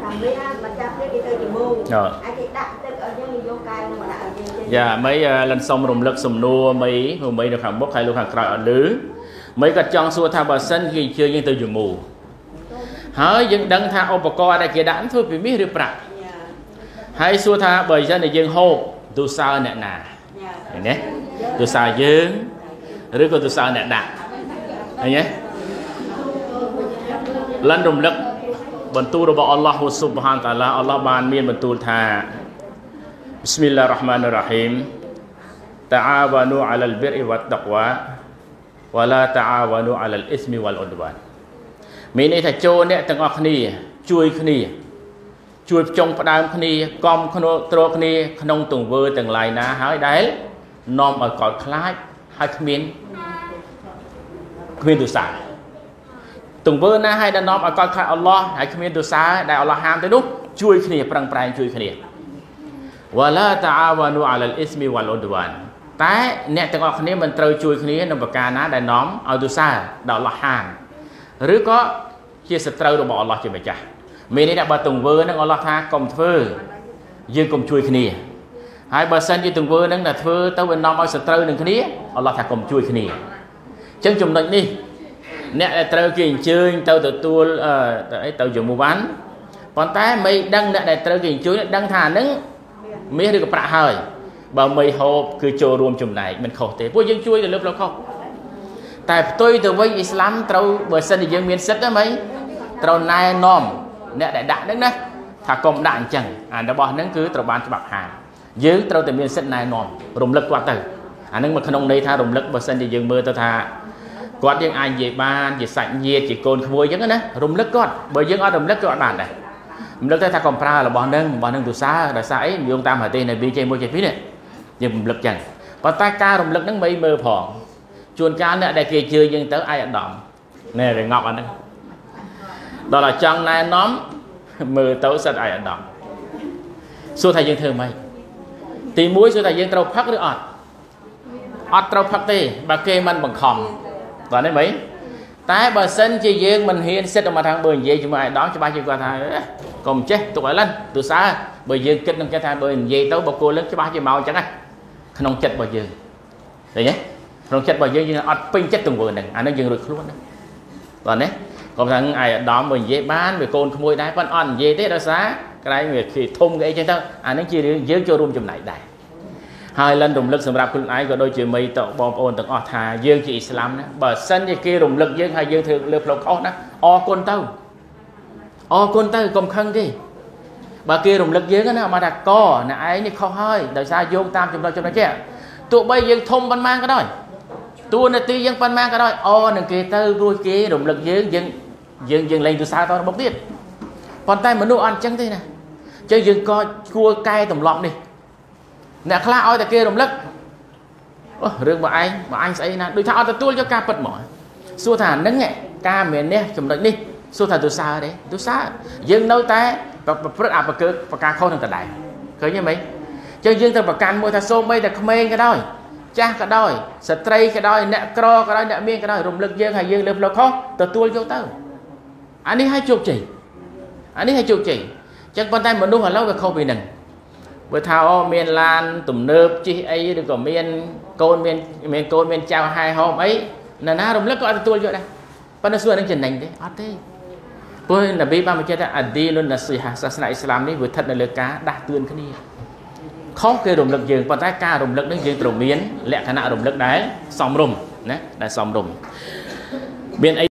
dạ mấy lần xong rùng lực sùng nua mấy được hàng bốc hay luôn hàng cõi ở lứ mấy cái trong xua tha bờ sân khi chưa nhưng từ dùng mù hỡi dân đăng tha ô bạc coi đây kia đản thôi vì biết được bạc hay xua tha bởi dân này dân hô tu sao nè nà nhé tu sao dân rồi có tu sao nè đạn nhé lần rùng lực bần tu rồi bảo Allah subhanahu wa ta'ala Allah ban miên bần tu tha Bismillahirrahmanirrahim ta'awanu 'alal birri wat taqwa wa la ta'awanu 'alal ismi wal 'udwan មានន័យថាចូលអ្នកទាំងអស់គ្នាជួយគ្នាជួយចុងផ្ដើមគ្នាគំក្នុងត្រកគ្នាក្នុងទង្វើទាំងឡាយណាហើយដែលនាំឲ្យកោតខ្លាចហើយគ្មានទោសាទង្វើណាហើយដែលនាំឲ្យកោតខ្លាចអល់ឡោះហើយគ្មានទោសាដែលអល់ឡោះហាមទៅនោះជួយគ្នាប្រឹងប្រែងជួយគ្នាវ៉ាឡាតាអាវ៉ានូអាឡាល់អ៊ីស្មីវ៉ាល់អ៊ុដវ៉ានតែអ្នកទាំងអស់គ្នាមិនត្រូវជួយគ្នាក្នុងប្រការណាដែលនាំឲ្យទោសាដល់អល់ឡោះហាមឬក៏ជាសត្រូវរបស់អល់ឡោះជាម្ចាស់មានន័យថាបើទង្វើនឹងអល់ឡោះថាកុំធ្វើយើងកុំជួយគ្នាហើយបើសិនជាទង្វើនឹងតែធ្វើទៅវានាំឲ្យសត្រូវនឹងគ្នាអល់ឡោះថាកុំជួយគ្នាអញ្ចឹងចំណុចនេះអ្នកដែលត្រូវគេអញ្ជើញទៅទទួលទៅយមវ៉ាន់ប៉ុន្តែមិនដឹងអ្នកដែលត្រូវគេអញ្ជើញដឹងថាហ្នឹងមាសឬក៏ប្រាក់ហើយបើមិនហូបគឺចូលរួមចំណែកមិនខុសទេពួកយើងជួយទៅលើផ្លូវខុសតែផ្ទុយទៅវិញអ៊ីស្លាមត្រូវបើសិនជាយើងមានសិទ្ធិហ្នឹងត្រូវណែនាំអ្នកដែលដាក់ហ្នឹងណាថាកុំដាក់អញ្ចឹងអារបស់ហ្នឹងគឺត្រូវបានច្បាប់ហាមយើងត្រូវតែមានសិទ្ធិណែនាំរំលឹកគាត់ទៅអាហ្នឹងមកក្នុងន័យថារំលឹកបើសិនជាយើងមើលទៅថាគាត់យើងអាចនិយាយបានជាសាច់ញាតិជាកូនក្មួយអញ្ចឹងណារំលឹកគាត់បើយើងអត់រំលឹកក៏អត់បានដែររំលឹកទៅថាកុំប្រើរបស់ហ្នឹងទូសាដោយសារអីយោងតាមប្រទេសនៃវីជេ1ជេ2នេះយើងរំលឹកចឹងប៉ុន្តែការរំលឹកហ្នឹងមិនមើលផងជួនកាលអ្នកដែលគេជឿយើងទៅអាយអាដាមណែវាងប់អាហ្នឹងដល់តែចង់ណែនាំមើលទៅសិតអាយអាដាមសួរថាយើងធ្វើម៉េចទី1សួរថាយើងត្រូវផឹកឬអត់ត្រូវផឹកទេបើគេមិនបង្ខំបាទនេះមិនតែបើសិនជាយើងមិនហ៊ានសិតមកខាងបើនិយាយជាមួយអាយអាដាមច្បាស់ជាគាត់ថាកុំចេះទុកឲ្យលិនទូសើបើយើងគិតនឹងគេថាបើនិយាយទៅបកគោលនឹងច្បាស់ជាមកអញ្ចឹងណាក្នុងចិត្តរបស់យើងឃើញទេក្នុងចិត្តរបស់យើងអត់ពេញចិត្តទង្វើហ្នឹងអាហ្នឹងយើងរួចខ្លួនណាបាទណាក៏ថាអាយអាដាមបើនិយាយបានវាកូនក្មួយដែរប៉ុន្តែអត់និយាយទេដោយសារក្រែងវាគេធំគេអីចឹងទៅអាហ្នឹងជារឿងយើងចូលរួមចំណែកដែរហើយលិនរំលឹកសម្រាប់ខ្លួនឯងក៏ដូចជាមីតបងប្អូនទាំងអស់ថាយើងជាអ៊ីស្លាមណាបើសិនជាគេរំលឹកយើងហើយយើងធ្វើលើផ្លូវខុសណាអរគុណទៅកុំខឹងទេបើគេរំលឹកយើងណាមកថាកអ្នកឯងនេះខុសហើយដោយសារយោងតាមចំណុចចេះទោះបីយើងធំប៉ុន្មានក៏ដោយតួនាទីយើងប៉ុន្មានក៏ដោយនឹងគេទៅរួចគេរំលឹកយើងលែងទូសាតរបស់ទៀតប៉ុន្តែមនុស្សអត់អញ្ចឹងទេណាអញ្ចឹងយើងក៏គួរកែទម្លាប់នេះអ្នកខ្លះឲ្យតែគេរំលឹករឿងបងឯងស្អីណាដូចថាអត់ទទួលយកការពិតមកសួរថាហ្នឹងការមាននេះចំណុចនេះសួរថាទូសាទេទូសាយើងនៅតែប្រព្រឹត្តអបកើប្រការខុសនឹងដដែលឃើញទេមិនអញ្ចឹងយើងត្រូវប្រកាន់មួយថាសូម្បីតែក្មេងក៏ដោយចាស់ក៏ដោយស្ត្រីក៏ដោយអ្នកក្រក៏ដោយអ្នកមានក៏ដោយរំលឹកយើងហើយយើងលើផ្លូវខុសទទួលយកទៅអានេះឲ្យជោគជ័យអញ្ចឹងប៉ុន្តែមនុស្សឥឡូវវាខុសពីហ្នឹងបើថាមានឡានទំនើបជិះអីឬក៏មានកូនមានចៅហែហោមអីណារំលឹកក៏អត់ទទួលយកដែរប៉ុន្តែសួរនឹងចំណេញទេអត់ទេព្រោះនប៊ីបានបញ្ជាក់ថាអាឌីលុនណាស៊ីហាសាសនាអ៊ីស្លាមនេះវាស្ថិតនៅលើការដាស់តឿនគ្នាខុសគេរំលឹកយើងប៉ុន្តែការរំលឹកនេះយើងត្រូវមានលក្ខណៈរំលឹកដែលសមរម្យណាដែលសមរម្យមាន